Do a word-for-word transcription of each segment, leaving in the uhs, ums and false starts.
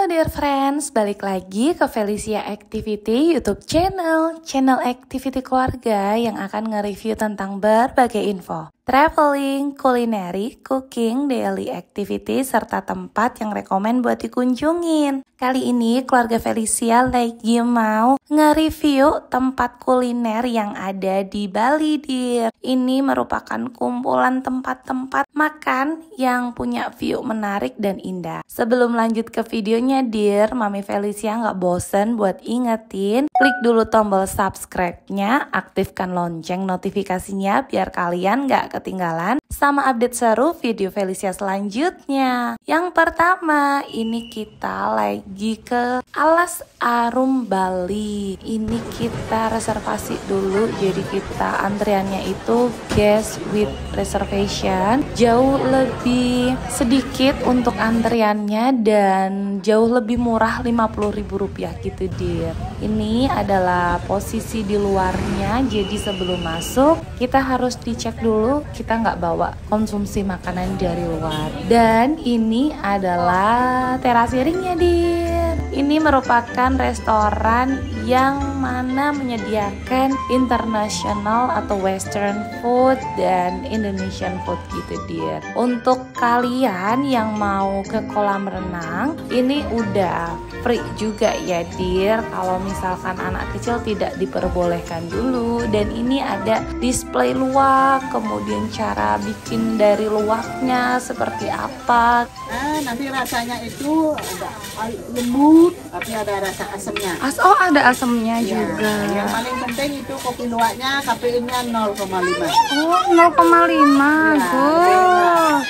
Halo dear friends, balik lagi ke Felicia Activity YouTube channel, channel activity keluarga yang akan nge-review tentang berbagai info, traveling, kulineri, cooking, daily activity, serta tempat yang rekomen buat dikunjungin. Kali ini keluarga Felicia lagi mau nge-review tempat kuliner yang ada di Bali, dear. Ini merupakan kumpulan tempat-tempat makan yang punya view menarik dan indah. Sebelum lanjut ke videonya, dear, Mami Felicia nggak bosen buat ingetin, klik dulu tombol subscribe-nya, aktifkan lonceng notifikasinya biar kalian nggak ketinggalan sama update seru video Felicia selanjutnya. Yang pertama, ini kita lagi ke Alas Arum Bali. Ini kita reservasi dulu, jadi kita antriannya itu guest with reservation. Jauh lebih sedikit untuk antriannya dan jauh lebih murah, lima puluh ribu rupiah gitu, dear. Ini adalah posisi di luarnya, jadi sebelum masuk kita harus dicek dulu kita nggak bawa konsumsi makanan dari luar. Dan ini adalah terasiringnya, dear. Ini merupakan restoran yang mana menyediakan international atau western food dan Indonesian food gitu, dear. Untuk kalian yang mau ke kolam renang, ini udah free juga ya, dear. Kalau misalkan anak kecil tidak diperbolehkan dulu. Dan ini ada display luwak, kemudian cara bikin dari luwaknya seperti apa. Nah, nanti rasanya itu agak lembut, tapi ada rasa asamnya. As oh ada asamnya Ya, juga. yang paling penting itu kopi luwaknya K P I-nya nol koma lima. Oh, nol koma lima. Ya, Good.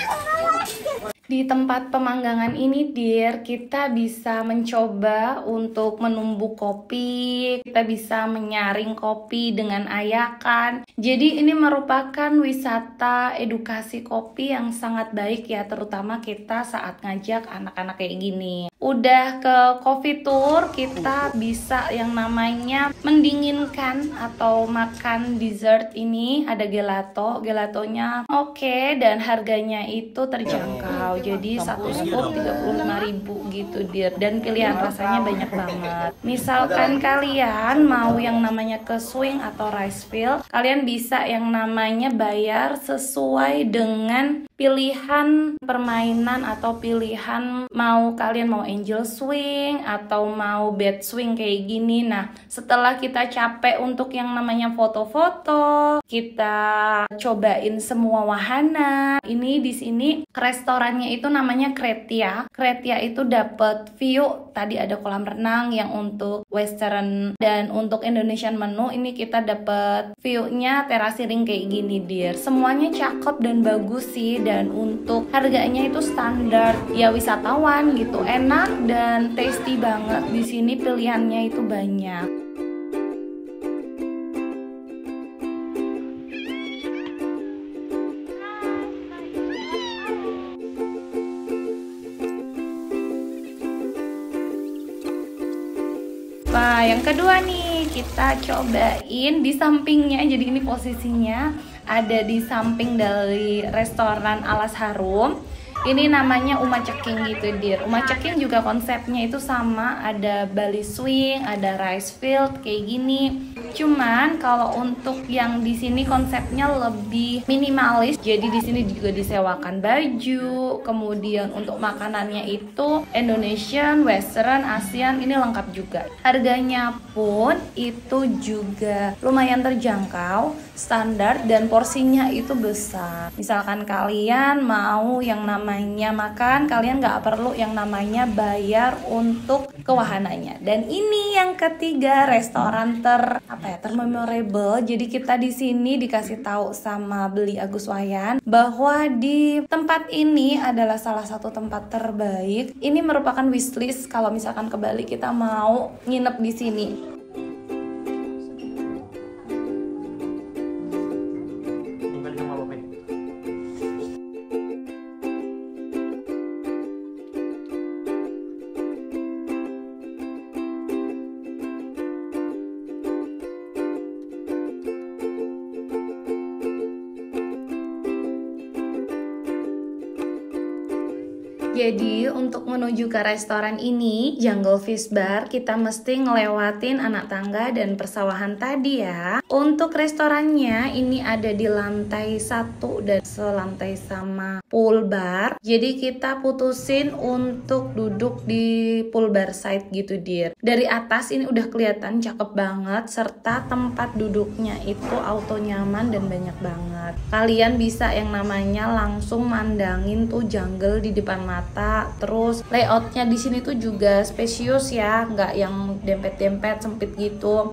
Di tempat pemanggangan ini, dear, kita bisa mencoba untuk menumbuk kopi, kita bisa menyaring kopi dengan ayakan. Jadi ini merupakan wisata edukasi kopi yang sangat baik ya, terutama kita saat ngajak anak-anak kayak gini. Udah ke coffee tour, kita bisa yang namanya mendinginkan atau makan dessert ini. Ada gelato, gelatonya oke okay, dan harganya itu terjangkau. Jadi satu scoop tiga puluh lima ribu gitu, dear. Dan pilihan rasanya banyak banget. Misalkan kalian mau yang namanya ke swing atau rice field, kalian bisa yang namanya bayar sesuai dengan pilihan permainan atau pilihan mau kalian mau angel swing atau mau bed swing kayak gini. Nah, setelah kita capek untuk yang namanya foto-foto, kita cobain semua wahana. Ini di sini restorannya itu namanya Kretia. Kretia itu dapat view. Tadi ada kolam renang yang untuk western dan untuk Indonesian menu ini kita dapat view-nya terasiring kayak gini, dear. Semuanya cakep dan bagus sih, dan untuk harganya itu standar ya wisatawan gitu, enak dan tasty banget. Di sini pilihannya itu banyak. Nah, yang kedua nih, kita cobain di sampingnya. Jadi ini posisinya ada di samping dari restoran Alas Harum. Ini namanya Uma Ceking gitu, dear. Uma Ceking juga konsepnya itu sama, ada Bali Swing, ada rice field kayak gini. Cuman kalau untuk yang di sini konsepnya lebih minimalis. Jadi di sini juga disewakan baju, kemudian untuk makanannya itu Indonesian, Western, ASEAN, ini lengkap juga. Harganya pun itu juga lumayan terjangkau, standar, dan porsinya itu besar. Misalkan kalian mau yang namanya makan, kalian nggak perlu yang namanya bayar untuk ke wahananya. Dan ini yang ketiga, restoran ter apa ya termemorable. Jadi kita di sini dikasih tahu sama Beli Agus Wayan bahwa di tempat ini adalah salah satu tempat terbaik. Ini merupakan wishlist kalau misalkan ke Bali kita mau nginep di sini. Jadi untuk menuju ke restoran ini, Jungle Fish Bar, kita mesti ngelewatin anak tangga dan persawahan tadi ya. Untuk restorannya ini ada di lantai satu dan selantai sama pool bar. Jadi kita putusin untuk duduk di pool bar side gitu dir. Dari atas ini udah kelihatan cakep banget, serta tempat duduknya itu auto nyaman dan banyak banget. Kalian bisa yang namanya langsung mandangin tuh jungle di depan mata. Terus layoutnya di sini tuh juga spesius ya, nggak yang dempet-dempet sempit gitu.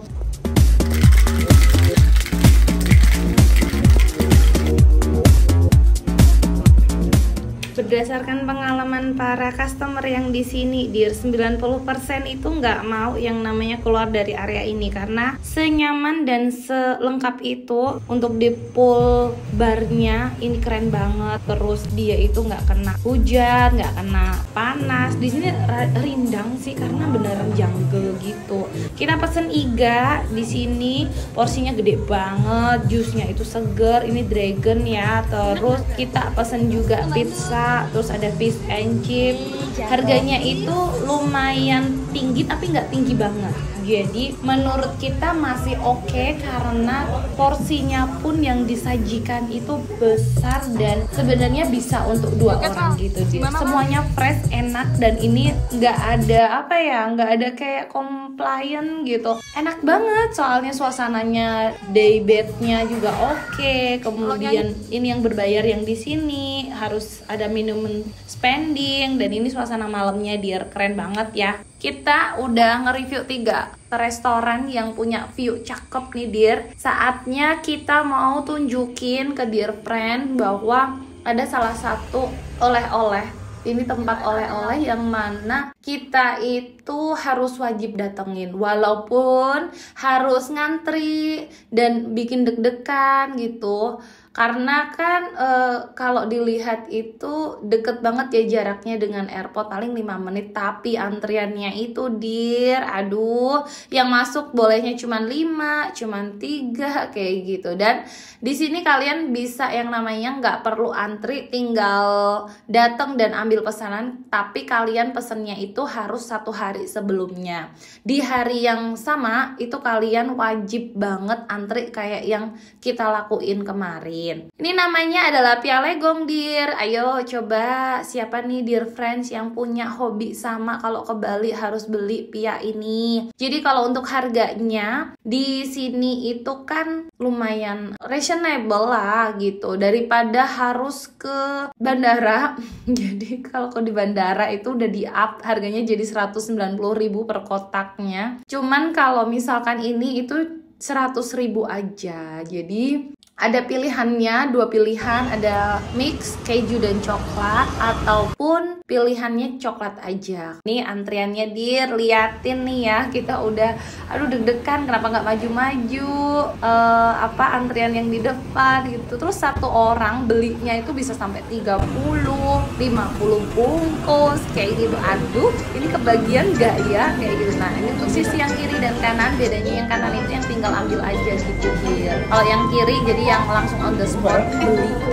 Berdasarkan pengalaman para customer yang di sini, dir sembilan puluh persen itu nggak mau yang namanya keluar dari area ini karena senyaman dan selengkap itu. Untuk di pool barnya ini keren banget. Terus dia itu nggak kena hujan, nggak kena panas. Di sini rindang sih karena beneran jungle gitu. Kita pesen iga di sini, porsinya gede banget, jusnya itu seger. Ini dragon ya. Terus kita pesen juga pizza. Terus ada fish and chip. Harganya itu lumayan tinggi tapi nggak tinggi banget. Jadi menurut kita masih oke okay, karena porsinya pun yang disajikan itu besar dan sebenarnya bisa untuk dua orang gitu dia. Semuanya fresh, enak, dan ini nggak ada apa ya, nggak ada kayak compliant gitu. Enak banget soalnya suasananya, day bednya juga oke. Okay. Kemudian ini yang berbayar yang di sini harus ada minimum spending dan ini suasana malamnya dia keren banget ya. Kita udah nge-review tiga restoran yang punya view cakep nih dir. Saatnya kita mau tunjukin ke dear friend bahwa ada salah satu oleh-oleh. Ini tempat oleh-oleh yang mana kita itu harus wajib datengin. Walaupun harus ngantri dan bikin deg-degan gitu. Karena kan e, kalau dilihat itu deket banget ya jaraknya dengan airport, paling lima menit. Tapi antriannya itu dir, aduh, yang masuk bolehnya cuma lima, cuma tiga kayak gitu. Dan di sini kalian bisa yang namanya nggak perlu antri, tinggal datang dan ambil pesanan. Tapi kalian pesennya itu harus satu hari sebelumnya. Di hari yang sama itu kalian wajib banget antri kayak yang kita lakuin kemarin. Ini namanya adalah Pia Legong dir. Ayo coba siapa nih dear friends yang punya hobi sama kalau ke Bali harus beli Pia ini. Jadi kalau untuk harganya di sini itu kan lumayan reasonable lah gitu daripada harus ke bandara. Jadi kalau di bandara itu udah di up harganya jadi seratus sembilan puluh ribu per kotaknya. Cuman kalau misalkan ini itu seratus ribu aja. Jadi ada pilihannya, dua pilihan, ada mix keju dan coklat ataupun pilihannya coklat aja. Nih antriannya dir, liatin nih ya, kita udah aduh deg-degan kenapa nggak maju-maju, uh, apa antrian yang di depan gitu. Terus satu orang belinya itu bisa sampai tiga puluh, lima puluh bungkus kayak gitu. Aduh, ini kebagian nggak ya kayak gitu. Nah, ini untuk sisi yang kiri dan kanan, bedanya yang kanan itu yang tinggal ambil aja gitu dir. Kalau yang kiri jadi yang langsung on the spot beli gitu.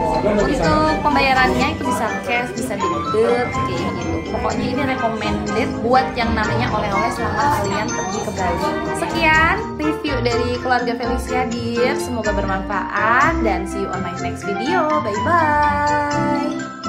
Untuk pembayarannya itu bisa cash, bisa debit kayak gitu. Pokoknya ini recommended buat yang namanya oleh-oleh selama kalian pergi ke Bali. Sekian review dari keluarga Felicia dir, semoga bermanfaat dan see you on my next video. Bye bye.